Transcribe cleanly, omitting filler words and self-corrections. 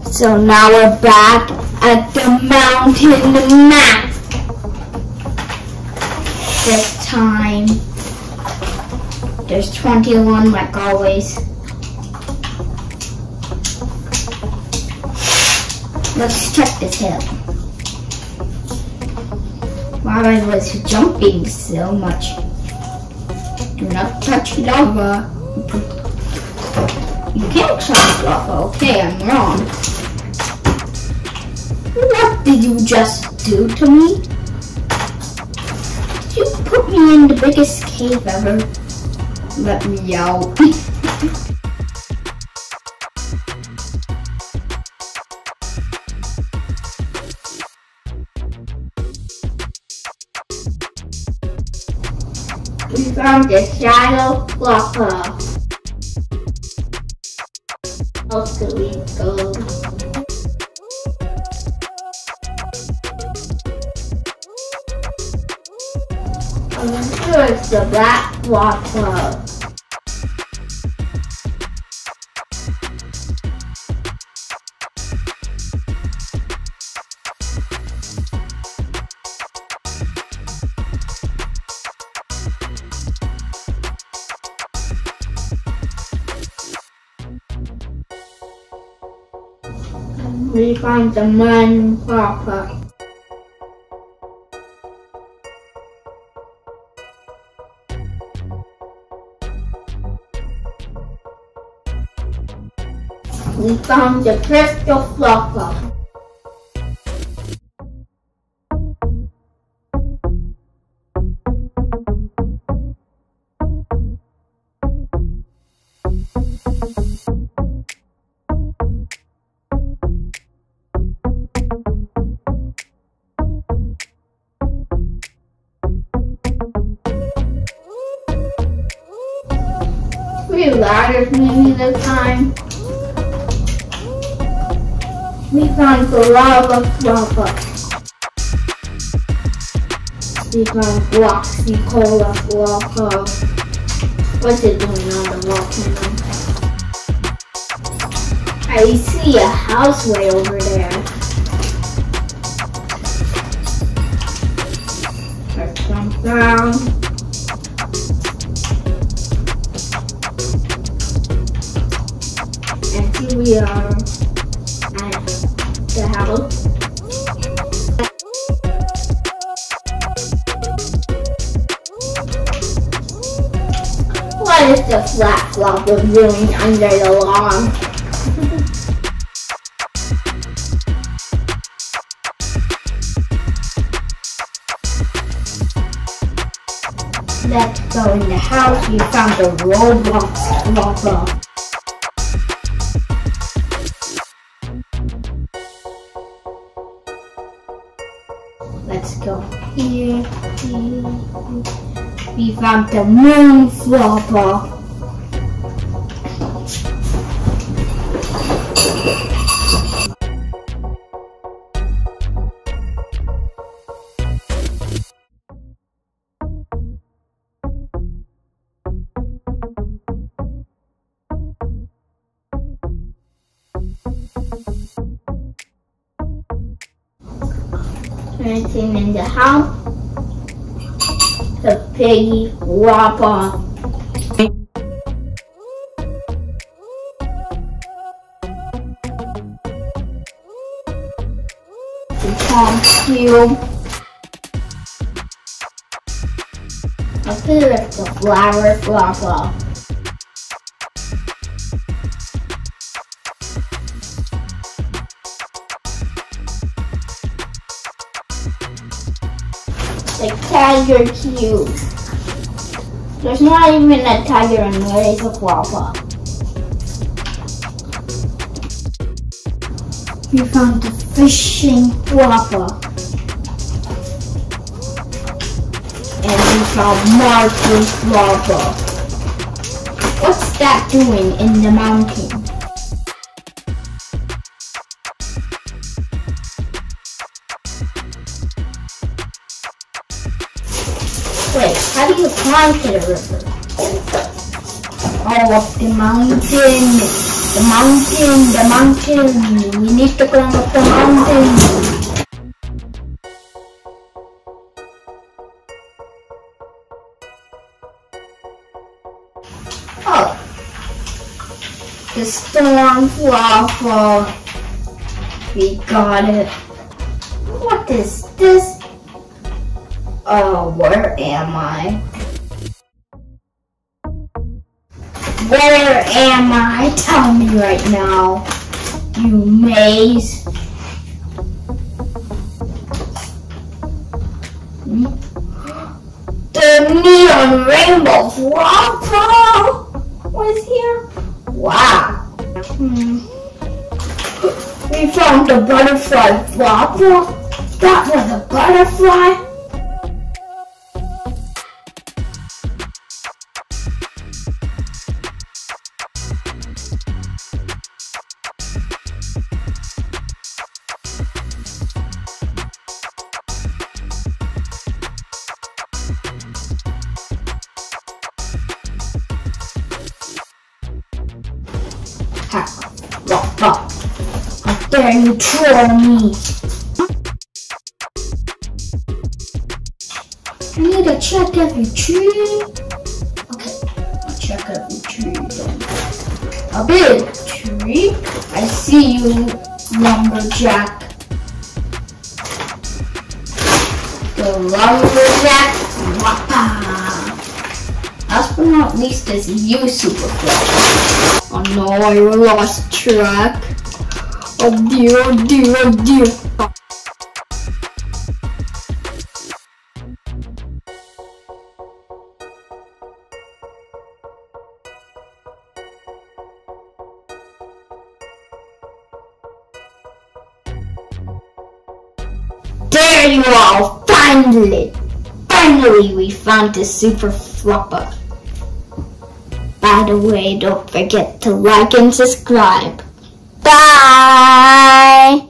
So now we're back at the mountain map. This time, there's 21 like always. Let's check this hill. While I was jumping so much. Do not touch lava. You can't touch lava. Okay, I'm wrong. What did you just do to me? Did you put me in the biggest cave ever? Let me out. We found the shadow lava. How do we go? I'm sure it's the black lava. We find the man lava. We found the crystal lava. Three ladders maybe this time. We found the lava. We found Roxy Cola lava. What's it doing on the volcano? I see a house way over there. Let's jump down. And here we are at the house. What is the flat lava doing under the lawn? Let's go in the house. We found the Roblox lava. Let's go here. We found the moon lava. Anything in the house? The piggy lava. The palm cube. I feel like the flower lava. The tiger cube. There's not even a tiger in there, it's a lava. We found the fishing lava. And we found Marco's lava. What's that doing in the mountain? Wait, how do you climb to the river? Oh, up the mountain. The mountain. We need to climb up the mountain. Oh, the storm waffle. We got it. What is this? Oh, where am I? Where am I? Tell me right now, you maze. The neon rainbow waffle was here. Wow. We found the butterfly waffle. That was a butterfly. How dare you troll me? I need to check every tree. Okay, I'll check every tree then. A big tree. I see you, lumberjack. The lumberjack. Wappa. Last but not least is you, Superfly. Oh no, I lost track. Oh dear, oh dear, oh dear. There you are, finally! Finally we found the Super Flopper. By the way, don't forget to like and subscribe. Bye!